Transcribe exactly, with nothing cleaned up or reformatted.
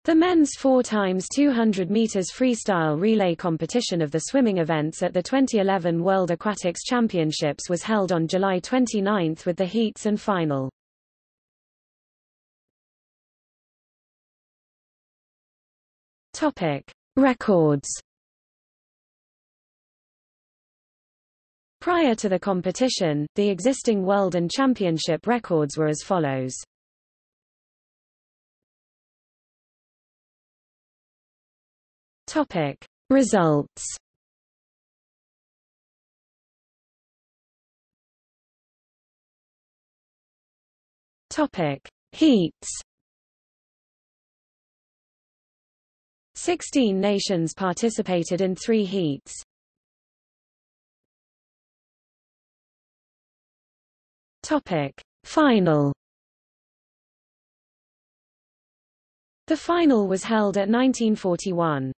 The men's four by two hundred meters freestyle relay competition of the swimming events at the twenty eleven World Aquatics Championships was held on July twenty-ninth with the heats and final. Topic: Records. Prior to the competition, the existing world and championship records were as follows. Topic: Results. Topic: Heats. Sixteen nations participated in three heats. Topic: Final. The final was held at nineteen forty-one.